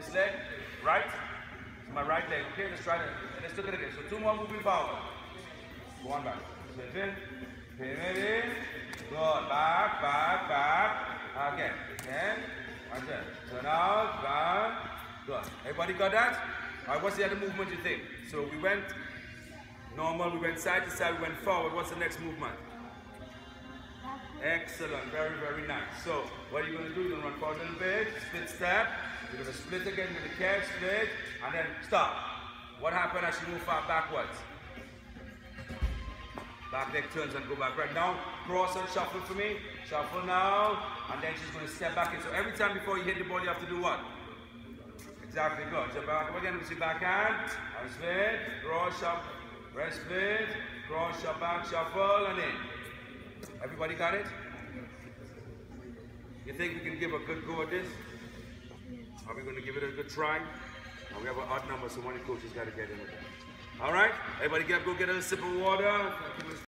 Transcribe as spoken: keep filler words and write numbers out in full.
This leg, right? It's my right leg. Okay, let's try to, let's look at it again. So two more moving forward. Go on back. Spin it in. Pin it in. Good. Back, back, back. Again. Again. Again. Turn out. Back. Good. Everybody got that? All right, what's the other movement you think? So we went normal, we went side to side, we went forward. What's the next movement? Excellent. Very, very nice. So what are you going to do? You're going to run forward a little bit. Split step. You're going to split again. You're going to catch, split, and then stop. What happened as you move far backwards? Back leg turns and go back. Right now, cross and shuffle for me. Shuffle now, and then she's going to step back in. So every time before you hit the ball, you have to do what? Exactly, good. So back again, we see back hand, and split, cross, shuffle, rest split, cross, shuffle, back, shuffle, and in. Everybody got it? You think we can give a good go at this? Are we going to give it a good try? Now we have an odd number, so one of the coaches got to get in with that. All right? Everybody get up, go get a sip of water.